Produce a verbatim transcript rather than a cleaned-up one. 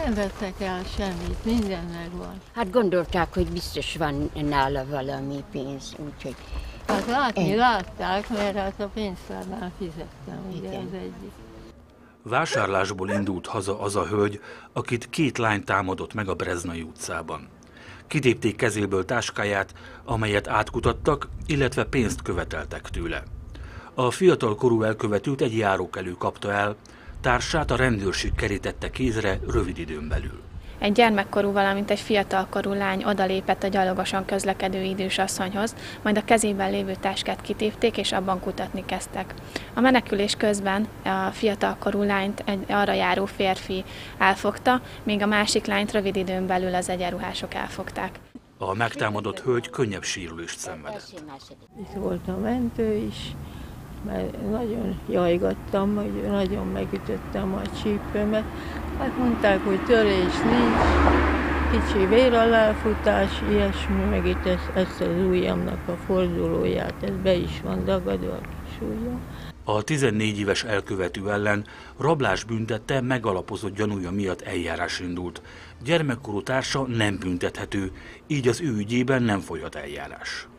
Nem vettek el semmit, minden megvan. Hát gondolták, hogy biztos van nála valami pénz, úgyhogy... Hát látni én... látták, mert hát a pénztárnál fizettem, ugye az egyik. Vásárlásból indult haza az a hölgy, akit két lány támadott meg a Breznai utcában. Kitépték kezéből táskáját, amelyet átkutattak, illetve pénzt követeltek tőle. A fiatal korú elkövetőt egy járókelő kapta el, társát a rendőrség kerítette kézre rövid időn belül. Egy gyermekkorú, valamint egy fiatalkorú lány odalépett a gyalogosan közlekedő idős asszonyhoz, majd a kezében lévő táskát kitépték és abban kutatni kezdtek. A menekülés közben a fiatalkorú lányt egy arra járó férfi elfogta, míg a másik lányt rövid időn belül az egyenruhások elfogták. A megtámadott hölgy könnyebb sérülést szenvedett. Itt volt a mentő is, mert nagyon jajgattam, hogy nagyon megütöttem a csípőmet. Hát mondták, hogy törés nincs, kicsi véraláfutás, ilyesmi, meg itt ezt, ezt az ujjamnak a fordulóját, ez be is van dagadva a kis ujjam. A tizennégy éves elkövető ellen rablás büntette, megalapozott gyanúja miatt eljárás indult. Gyermekkorú társa nem büntethető, így az ő ügyében nem folyhat eljárás.